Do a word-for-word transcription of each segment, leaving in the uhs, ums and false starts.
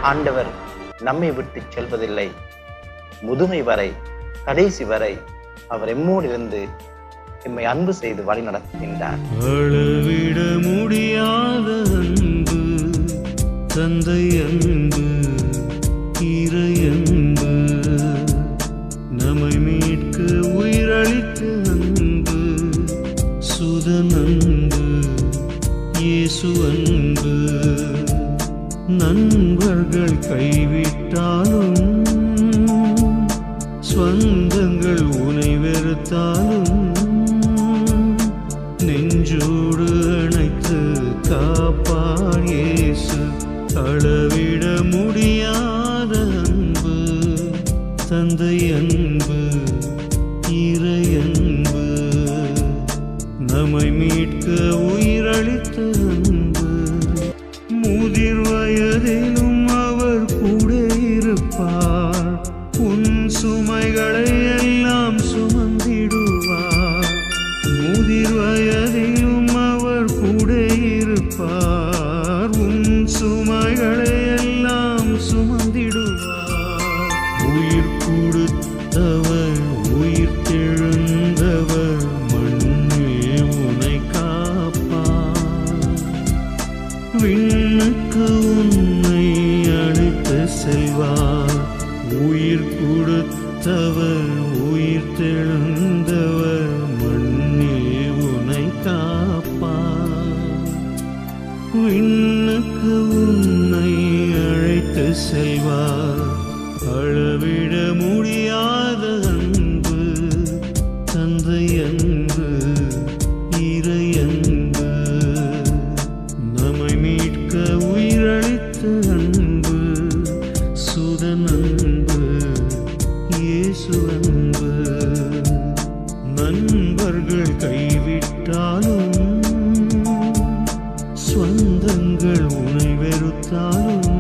ஆண்டவர் நம்மை விட்டு செல்வதில்லை. முதுமை வரை, கடைசி வரை அவர் எம்மோடு இருந்து எம்மை அன்பு செய்து வழி நடத்துகின்றார். அளவிட முடியாத அன்பு, தந்தை அன்பு, இறை அன்பு, நம்மை மீட்க உயிரளித்த அன்பு, சுதன் அன்பு, இயேசு அன்பு. நண்பர்கள் கைவிட்டாலும், சொந்தங்கள் உனை வெறுத்தாலும், நெஞ்சோடு அணைத்து காப்பார் இயேசு. அளவிட முடியாத அன்பு, தந்தை அன்பு, இறை அன்பு, நம்மை மீட்க உயிரளித்த அன்பு. முதிர் வயதிலும் அவர் கூட இருப்பார், உன் சுமைகளை எல்லாம் சுமந்திடுவார். முதிர் வயதிலும் அவர் கூட இருப்பார், உன் சுமைகளை எல்லாம் சுமந்திடுவார். உயிர் கொடுத்தவர், உயிர் தெழுந்தவர், மண்ணே உனை காப்பார். விண்ணுக்கு உன்னை அழைத்து செல்வார். உயிர் கொடுத்தவர், உயிர் தெழுந்தவர், மண்ணே உனை காப்பார். விண்ணுக்கு உன்னை அழைத்து செல்வார். அளவிட முடியாத அன்பு, தந்தை அன்பு, இறை அன்பு, நம்மை மீட்க உயிரளித்த அன்பு, சுதன் அன்பு, இயேசு அன்பு. நண்பர்கள் கைவிட்டாலும், சொந்தங்கள் உனை வெறுத்தாலும்,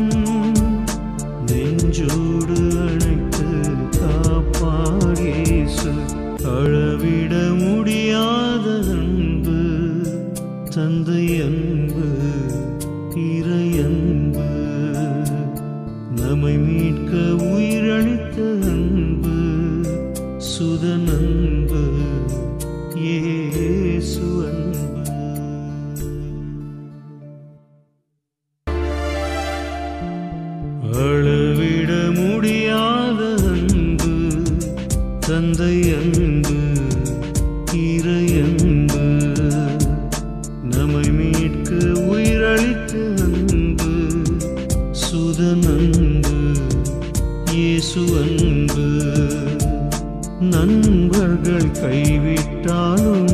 நெஞ்சோடு அணைத்து காப்பார் இயேசு. அளவிட முடியாத அன்பு, தந்தை அன்பு, இறை அன்பு, நம்மை மீட்க உயிரளித்த அன்பு, சுதன் அன்பு, இயேசு அன்பு. அளவிட முடியாத அன்பு, தந்தை அன்பு, இறை அன்பு, நம்மை மீட்க உயிரளித்த அன்பு, சுதன் அன்பு, இயேசு அன்பு. நண்பர்கள் கைவிட்டாலும்,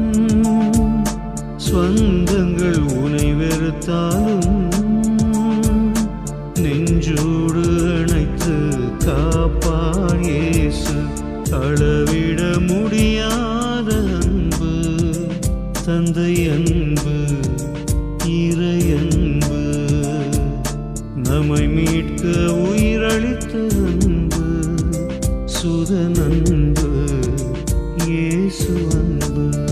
சொந்தங்கள் உனை வெறுத்தாலும், நெஞ்சோடு அணைத்து காப்பார் இயேசு. அளவிட முடியாத அன்பு, தந்தை அன்பு, இறை அன்பு, நம்மை மீட்க உயிரளித்த அன்பு, சுதன் அன்பு, இயேசு அன்பு.